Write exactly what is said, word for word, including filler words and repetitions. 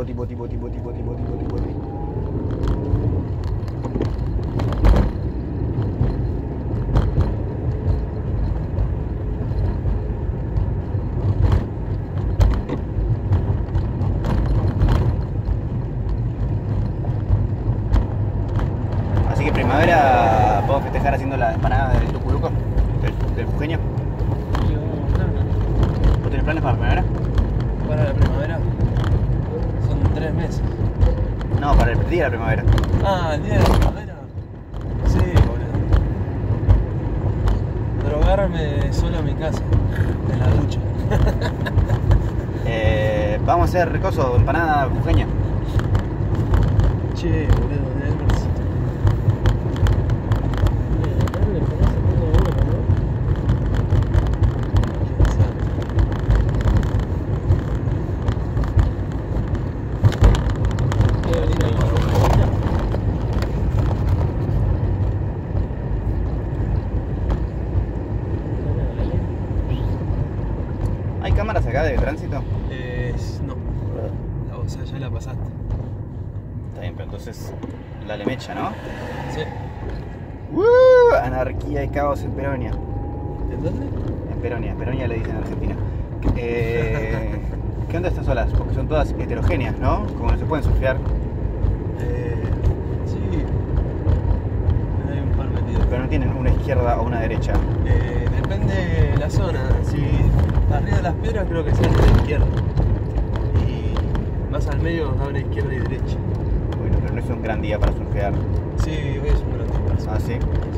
boti, boti, boti, boti, boti, boti, boti, boti. Así que primavera podemos festejar haciendo la empanada del tuculuco, del, del jujeño. ¿Vos tenés planes para la primavera? Para la primavera son tres meses. No, para el día de la primavera. Ah, el día de la primavera. Sí, boludo. Drogarme solo en mi casa, en la ducha. eh, vamos a hacer recoso, empanada jujeña. Che, boludo, de Elmer's. ¿Hay cámaras acá de tránsito? Eh, no. O sea, ya la pasaste. Está bien, pero entonces dale mecha, ¿no? Sí. ¡Uh! Anarquía y caos en Peronia. ¿En dónde? En Peronia, Peronia le dicen en Argentina. Eh, ¿Qué onda estas olas? Porque son todas heterogéneas, ¿no? Como no se pueden surfear. Eh, sí. Hay un par metidos. Pero no tienen una izquierda o una derecha. Eh, depende de la zona. Si arriba de las piedras creo que sale de la izquierda. Y más al medio abre izquierda y derecha. Bueno, pero no es un gran día para surfear. Sí, hoy es un gran día. Ah, sí.